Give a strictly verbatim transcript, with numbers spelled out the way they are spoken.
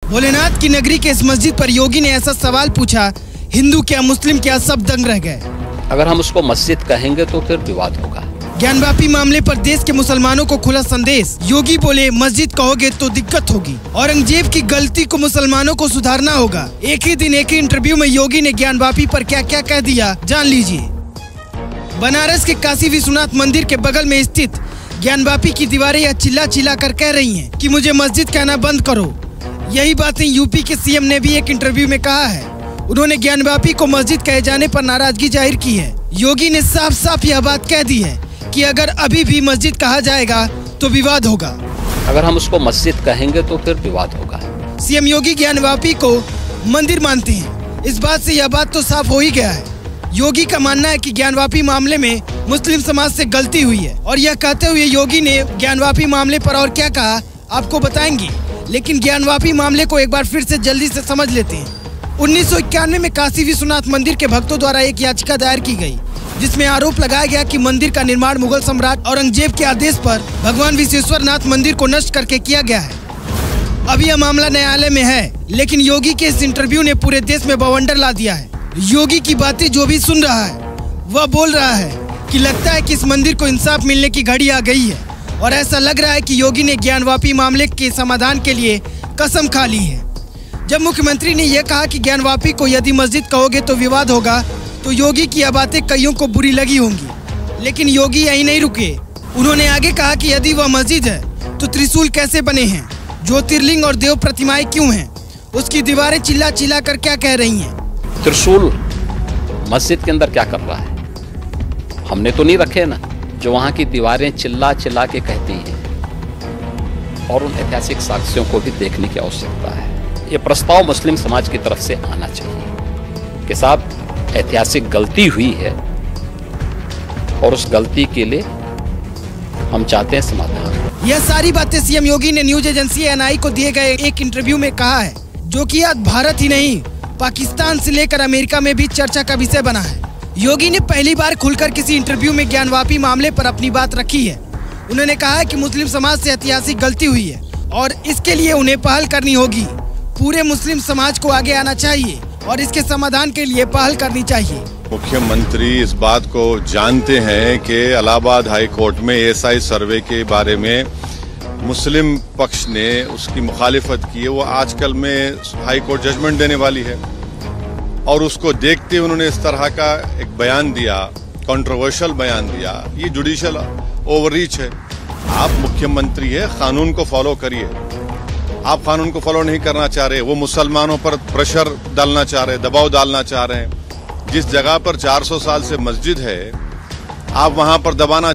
भोलेनाथ की नगरी के इस मस्जिद पर योगी ने ऐसा सवाल पूछा, हिंदू क्या मुस्लिम क्या सब दंग रह गए। अगर हम उसको मस्जिद कहेंगे तो फिर विवाद होगा। ज्ञानवापी मामले पर देश के मुसलमानों को खुला संदेश, योगी बोले मस्जिद कहोगे तो दिक्कत होगी। औरंगजेब की गलती को मुसलमानों को सुधारना होगा। एक ही दिन एक ही इंटरव्यू में योगी ने ज्ञानवापी पर क्या क्या कह दिया, जान लीजिए। बनारस के काशी विश्वनाथ मंदिर के बगल में स्थित ज्ञानवापी की दीवारें यह चिल्ला चिल्ला कर कह रही हैं कि मुझे मस्जिद कहना बंद करो। यही बातें यूपी के सीएम ने भी एक इंटरव्यू में कहा है। उन्होंने ज्ञानवापी को मस्जिद कहे जाने पर नाराजगी जाहिर की है। योगी ने साफ साफ यह बात कह दी है कि अगर अभी भी मस्जिद कहा जाएगा तो विवाद होगा। अगर हम उसको मस्जिद कहेंगे तो फिर विवाद होगा। सीएम योगी ज्ञानवापी को मंदिर मानते हैं। इस बात से यह बात तो साफ हो ही गया है। योगी का मानना है कि ज्ञानवापी मामले में मुस्लिम समाज से गलती हुई है और यह कहते हुए योगी ने ज्ञानवापी मामले पर और क्या कहा आपको बताएंगे, लेकिन ज्ञानवापी मामले को एक बार फिर से जल्दी से समझ लेते हैं। उन्नीस सौ इक्यानवे में काशी विश्वनाथ मंदिर के भक्तों द्वारा एक याचिका दायर की गई, जिसमें आरोप लगाया गया कि मंदिर का निर्माण मुगल सम्राट औरंगजेब के आदेश पर भगवान विश्वेश्वर नाथ मंदिर को नष्ट करके किया गया है। अभी यह मामला न्यायालय में है, लेकिन योगी के इस इंटरव्यू ने पूरे देश में बवंडर ला दिया है। योगी की बातें जो भी सुन रहा है वह बोल रहा है कि लगता है कि इस मंदिर को इंसाफ मिलने की घड़ी आ गई है और ऐसा लग रहा है कि योगी ने ज्ञानवापी मामले के समाधान के लिए कसम खा ली है। जब मुख्यमंत्री ने यह कहा कि ज्ञानवापी को यदि मस्जिद कहोगे तो विवाद होगा, तो योगी की यह बातें कईयों को बुरी लगी होंगी। लेकिन योगी यही नहीं रुके। उन्होंने आगे कहा कि यदि वह मस्जिद है तो त्रिशूल कैसे बने हैं, ज्योतिर्लिंग और देव प्रतिमाएं क्यों हैं, उसकी दीवारें चिल्ला चिल्ला कर क्या कह रही हैं। त्रिशूल मस्जिद के अंदर क्या कर रहा है? हमने तो नहीं रखे ना, जो वहाँ की दीवारें चिल्ला चिल्ला के कहती हैं। और उन ऐतिहासिक साक्ष्यों को भी देखने की आवश्यकता है। ये प्रस्ताव मुस्लिम समाज की तरफ से आना चाहिए कि साहब ऐतिहासिक गलती हुई है और उस गलती के लिए हम चाहते हैं समाधान। यह सारी बातें सीएम योगी ने न्यूज एजेंसी एनआई को दिए गए एक इंटरव्यू में कहा है, जो कि आज भारत ही नहीं पाकिस्तान से लेकर अमेरिका में भी चर्चा का विषय बना है। योगी ने पहली बार खुलकर किसी इंटरव्यू में ज्ञानवापी मामले पर अपनी बात रखी है। उन्होंने कहा है कि मुस्लिम समाज से ऐतिहासिक गलती हुई है और इसके लिए उन्हें पहल करनी होगी। पूरे मुस्लिम समाज को आगे आना चाहिए और इसके समाधान के लिए पहल करनी चाहिए। मुख्यमंत्री इस बात को जानते हैं कि इलाहाबाद हाई कोर्ट में एएसआई सर्वे के बारे में मुस्लिम पक्ष ने उसकी मुखालिफत की है। वो आजकल में हाई कोर्ट जजमेंट देने वाली है और उसको देखते हुए उन्होंने इस तरह का एक बयान दिया, कंट्रोवर्शियल बयान दिया। ये जुडिशियल ओवररीच है। आप मुख्यमंत्री है, कानून को फॉलो करिए। आप कानून को फॉलो नहीं करना चाह रहे, वो मुसलमानों पर प्रेशर डालना चाह रहे, दबाव डालना चाह रहे हैं। जिस जगह पर चार सौ साल से मस्जिद है, आप वहां पर दबाना